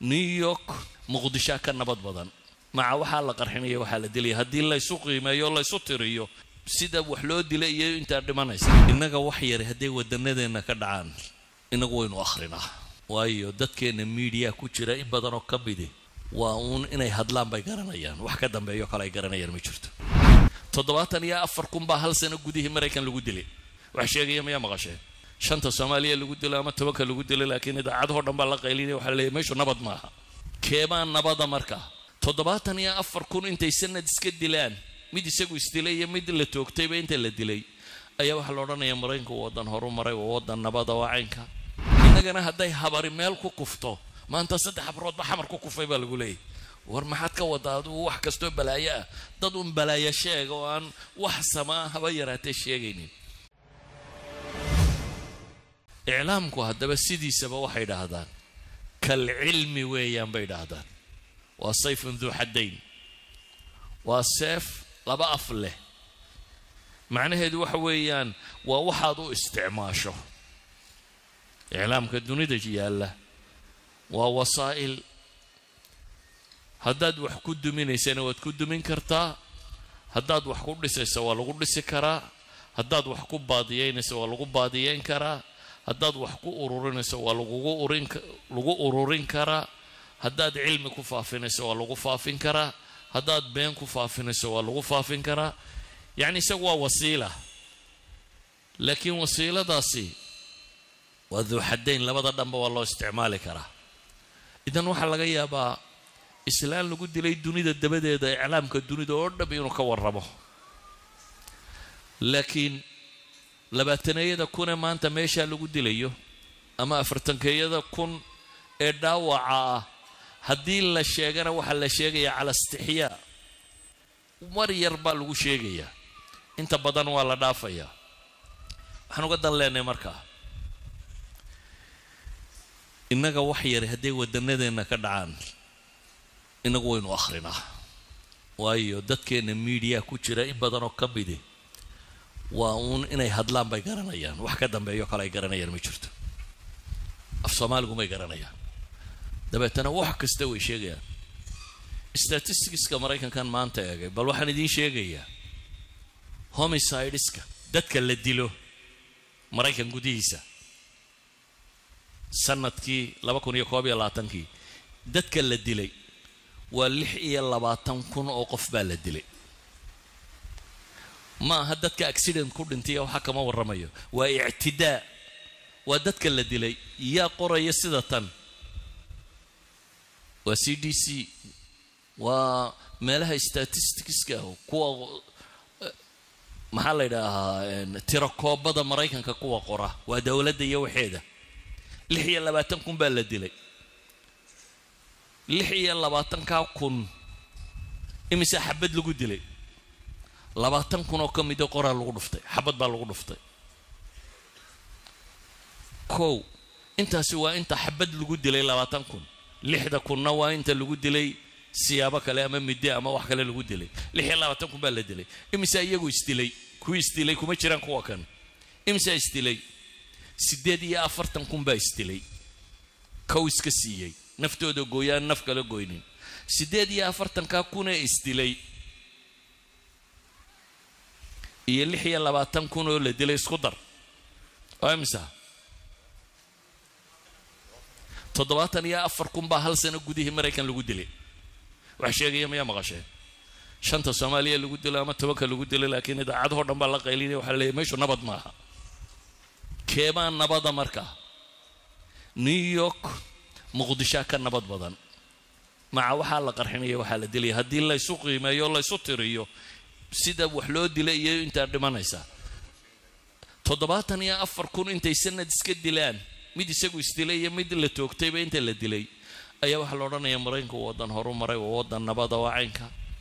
نيويورك مقدشة كان نبض بدن مع وحال قرحنية وحال دلي هدي الله يسوق ما يلا يسطريو سيدا وحلود دلي أنت أردمانيس إنك وحير هدي ودنا دينا كدعان إنك وين آخرنا وايو دتك إن الميديا كتيرة إبادة كبيدة وأون إنه هدلان بيجرنا يان وحكة دم بيجوا كلا يجرنا يان ميشرت تضبطني يا أفركم بحال سنة جودي همريكان لجودي وحشية جيم يا مغشة شنطة سومالية لجودي لا ما توكل لجودي لكن إذا عاد هو دم بالله قليل وحلي ماشوا نبض معها كمان نبض مركا تضبطني يا أفركون أنت السنة تسكت دلان ميد يسقو استلي ميد اللي توكتي أنت اللي دلي أيوة حلورنا يا مرينك وودن هروم مري وودن نبض وعينك إنك أنا هداي حبر مالك كفتو ما أنت صدق حبرات بحمر كوفي بالقولي ورما حد كودادو وحكستو بلايا ضدون بلايا شيء وان وحسما هبيرات الشيء إعلامكو هذا بس سيدي سبا واحد هذا كالعلم ويان بيد هذا والسيف ذو حدين والسيف لبا أفله معنى هذا وحويان ووحدو استعماشه إعلامك الدنيا دجي الله ووسائل هداد وحكود من سنة وتكود من كرتا هداد وحكود لسه والغود لسه كرا هداد وحكود باديين سوى والغود باديين كرا هداد وحكود أورورين سوى والغود أورورين كرا هداد علم كفافين سوى والغود فافين كرا هداد بين كفافين سوى والغود فافين كرا يعني سوى وسيلة لكن وسيلة داسي وذو حدين لبدا دنبا والله استعمالي كرا إذن waxa laga yaabaa islaan lagu dilay dunida dabadeeda iclaamka dunida oo dhan inuu ka warramo laakiin labaatanayada kun maanta meesha lagu dilayo ama afartankayada kun ee dhaawaca hadii la sheegana waxa la sheegaya cala istixya mar yar baa lagu sheegaya inta badan waa la dhaafaya waxaan uga dan leenahay markaa إنك وحير هدي ودنا دينا كدعان إنك وين آخرنا وايو دتك إن الميديا كتيرة إبادة كبيدة وأون إنه هدلان بيجرنا يان وحكة دم بيجوا كلا يجرنا يان ميشرت أفصامال قوم يجرنا يان دبتنا وحك استوي شيء يان statistics كمريكان كان ما أنت يا بل واحد دين شيء يا homicides دتك اللي ديلو مريكان قديسة sanadkii 2012 dadka la dilay waa 26 oo qof baa la dilay ma hadadka accident ku dhintay waxa kama waramayo waa i'tidaa waa dadka la dilay yaa qoraya sida tan waa CDC waa meelaha statistics-ka kuwa maxaa la yiraahdaa tirakoobada Mareykanka kuwa qora waa dawladda iyo waxeeda لحية لباتن كون بالدلي لحية لباتن كون إمسا حبد لقو دلي لباتن كون أو كم يدو قرار لقو دفتي حبد بالقو دفتي كو انت سوا انت حبد لقو دلي لباتن كون لحدا كون نوا انت لقو دلي سيابك لأما مدي أما وحكا لقو دلي لحية لباتن كون بالدلي إمسا يجو استلي كو استلي كو ما يشيران كوا كان إمسا استلي سيدي يا أفرتن كم بايستلي كويس كسيء نفتو دو جويان نفكلا جوينين سيدي يا أفرتن كاكونا استلي يلي حيا لباتن كونو لدلي سقدر أمسا تضبطني يا أفركم بحال سنة جودي همريكان لجودي وحشية جيم يا مغشة شنطة سومالية لجودي ما توكل لجودي لكن إذا عاد هو دم بالله قليل وحلي ماشوا نبض معها كمان نبض مركا نيويورك مقدشة كان نبض بدن مع وحال قرحنية وحال دلي هدي الله يسوق ما يلا يسطريو سيدا وحلود دلي أنت أردمانيس تضبطني يا أفركون أنت السنة تسكت دلان ميد يسقو استلي ميد اللي توكتي أنت اللي دلي أيوة حلورنا يا مرينك وودن هروم مري وودن نبض وعينك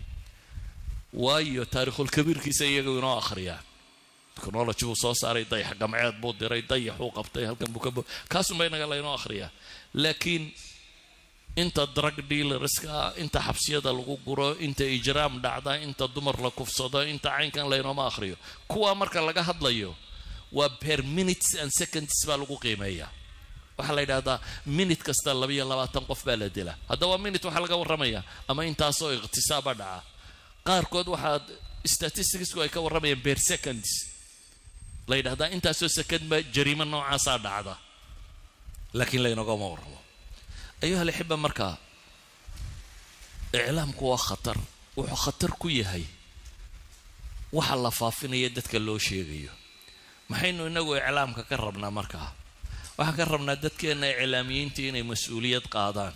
وايو تاريخ الكبير كيس يجوا آخريا كنولا تشوف صوص أري ضيح جمعيات بود ري ضيح وقبطي هل كان بكبر كاسم بينك الله ينو آخريا لكن أنت درج ديل رزقها أنت حبسية الغجرة أنت إجرام دعدا أنت دمر لكف صدا أنت عين كان لا ينو ما آخريا كوا مركل لقى هاد ليو وبير minutes and seconds بالغو قيمية waxa la yiraahdaa minute kasta 22 qof baa la dilaa hadda waa minute waxa laga warramaya ama intaasoo iqtisaaba dhaca qaarkood waxa statistics ay ka warramayaan per seconds la yiraahdaa intaasoo second ba jariimo noocaas ah dhacda laakiin la inaga ma warramo ayuha alxibba marka iclaamku waa khatar wuxuu khatar ku yahay waxa la faafinaya dadka loo sheegayo maxaynu inagu iclaamka ka rabnaa markaa waxaan ka rabnaa dadkeena iclaamiyiinta inay mas'uuliyad qaadaan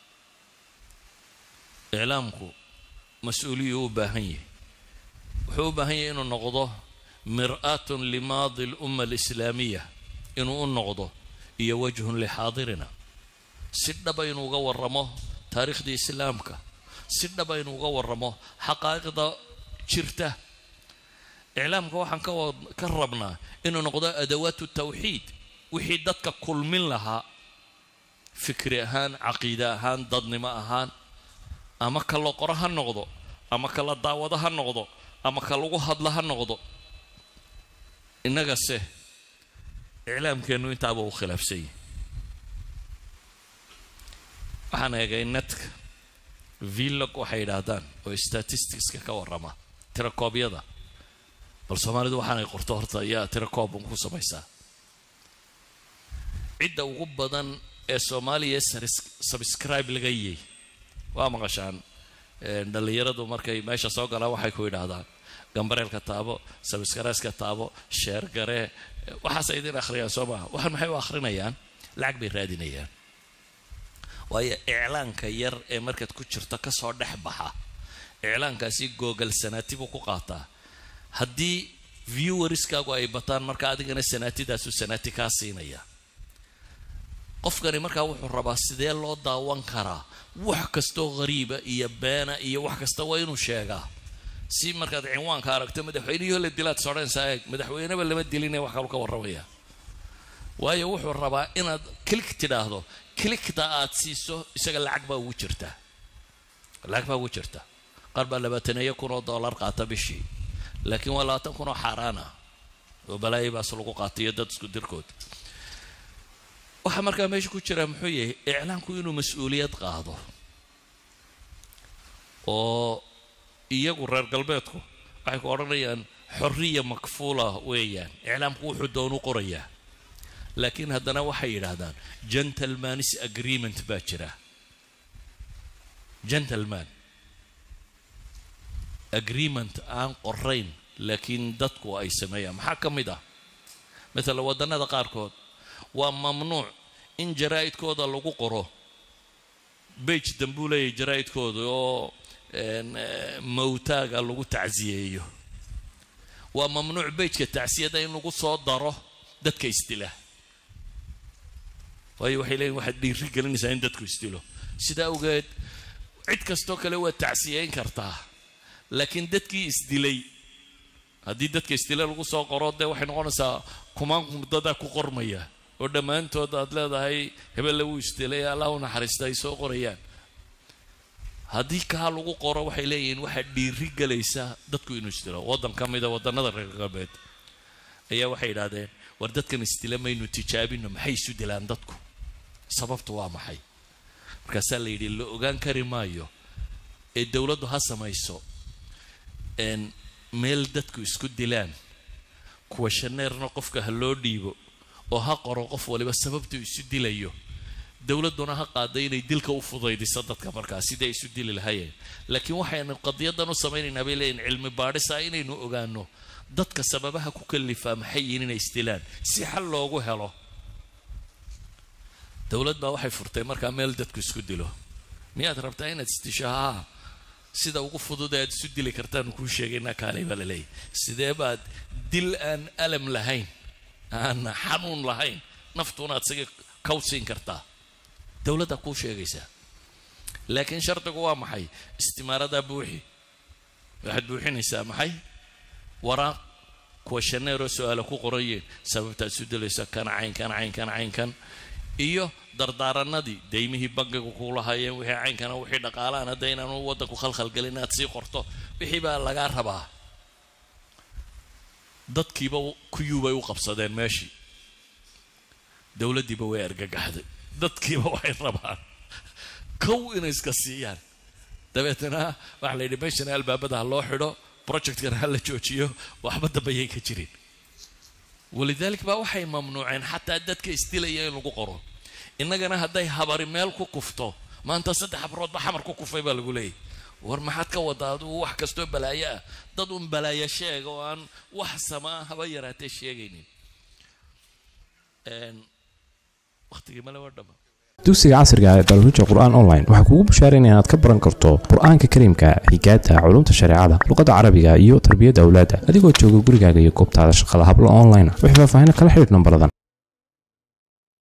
iclaamku mas'uuliyad u baahan yahay wuxuu u baahan yahay inuu noqdo mir'atun limaadi al-umma al-islaamiyya inuu noqdo iyo wajhun lihaadirina si dhab ah inuu uga warramo taariikhda islaamka si dhab ah inuu uga warramo xaqaa'iqda jirta iclaamka waxaan ka rabnaa inuu noqdo adawaatu tawxiid wixii dadka kulmin lahaa fikri ahaan caqiida ahaan dadnimo ahaan ama kala qoro ha noqdo ama kala daawado ha noqdo ama kala lagu hadla ha noqdo inaga se iclaamkeenu intaaba uu khilaafsan yahay waxaan eegay netka vlog waxay yidhaahdaan oo statisticska ka warrama tirakoobyada bal Soomaalidu waxaanay qorto horta ayaa tirakoob ku samaysaa cidda ugu badan ee Soomaaliya subscribe laga yeey waa maqashaan dhalinyaradu markay meesha soo galaan waxay ku yiraahdaan gambareelka taabo subscribe-ka taabo share gare waxa ay idin akhriyaan Soomaaliya waxan maxay u akhrinayaan lacag bay raadinayaan waayo iclaanka yar ee markad ku jirto ka soo dhaxbaxa iclaankaasi Google sanaatibu ku qaataa haddii viewerskaagu ay bataan marka adigana sanaatidaas sanaati ka siinaya qofkani marka wuxuu rabaa sidee loo daawan karaa wax kasto qariiba iyo beena iyo wax kasta waa inuu sheegaa si markaad cinwaanka aragto madaxweynaha la dilaad sooreensaa madaxweynaba lama dilin wax kale ka warramaya waayo wuxuu rabaa inaad click tiraahdo clickta aad siiso isaga lacag baa ugu jirta qarba $20,000 qaata bishii laakiin waa $20,000 xaraana oo balaay baas lagu qaatiyo dad isku dirkood waxa markaa meesha ku jira muxuu yahay iclaanku inuu mas'uuliyad qaado oo iyagu reer galbeedku waxay ku oranayaan xorriya makfuula weeyaan iclaamku wuxuu doonu qorayaa laakiin haddana waxay yiraahdaan gentleman's agreement baa jira gentleman agreement aan qorayn laakiin dadku ay sameeyaan maxaa kamid ah mesela wadanada qaarkood waa mamnuuc in jaraa'idkooda lagu qoro page dambuulay jaraa'idkooda oo mawtaaga lagu tacsiyeeyo waa mamnuuc page-ka tacsiyada in lagu soo daro dadka istila waayo waxay leeyihiin waxa dhiiri gelinaysaa in dadku istilo sida ogeed cid kasto kale waa tacsiyeyn kartaa laakiin dadkii isdilay haddii dadka istila lagu soo qoro de waxay noqonaysaa kumaan dad ku qormaya oo dhamaantood aad leedahay hebel lagu istilay Allah u naxariistay soo qorayaan haddii ka lagu qoro waxay leeyihiin waxa dhiiri gelaysaa dadku inuu istilo wadan kamida wadanada reer galbeed ayaa waxay yiraahdeen war dadkan istilamaynu tijaabino maxay isu dilaan dadku sababtu waa maxay markaas la yiri la ogaan kari maayo ee dawladdu ha samayso meel dadku isku dilaan kuwa shaneerna qofka ha loo dhiibo oo ha qoro qof waliba sababtu isu dilayo dawladuna ha qaaday inay dilka u fudaydiso dadka markaas sidii isu dili lahaayeen laakiin waxaynu qadiyadan u sameeynaa beeleen cilmi baadhisa inaynu ogaano dadka sababaha ku kalifa maxay yihiin inay istilaan si xal loogu helo dawladda waxay furtay marka meel dadku isku dilo miyaad rabtaa inaad istishaha sida ugu fudud ee isu dili kartaan ku sheegayna kaalay balay sidee baad dil aan alam lahayn aan xanuun lahayn naftuna aad kawsin kartaa dawladda ku sheegaysa laakiin shartigu waa maxay istimaarada buuxi waxaad buuxinaysaa maxay waraaq questionnaire su'aalo ku qorayeen sababta isu dilaysa kan caynkan iyo dardaaranadii deymihii bangiga ku lahaayeen wixii caynkana wixii dhaqaalaana deynaan wadanku khalkhal galin aad sii qorto wixii baa laga rabaa dadkiiba kuyuubay u qabsadeen meeshii dawladdiiba way argagaxday dadkiiba waxay rabaan kow inay iska siiyaan dabeetana waxa la yidhi meeshana albaabada ha loo xidho projectkana ha la joojiyo waxba dambayay ka jirin walidaalika baa waxay mamnuuceen xataa dadka isdilaya in lagu qoro innagana hadday habari meel ku kufto maanta 3 habrood ba xamar ku kufay baa lagu leeyahay war maxaad ka wadaadu wax kastoo balaayo ah dad un balaayo sheeg oo aan wax samaa haba yaraatee sheegaynin waqtigii ma la wadhama dugsiga casriga ah ee Darul Qur'an online waxa kugu bushaareen inaad ka baran karto Qur'aanka Kariimka, Higaada, Culumta Shariicada, Luqadda Carabiga iyo Tarbiyadda Awlaadda adigoo jooga gurigaaga iyo goobtaada shaqada hablo online. Wixii faahfaahin kala xiriir nambarada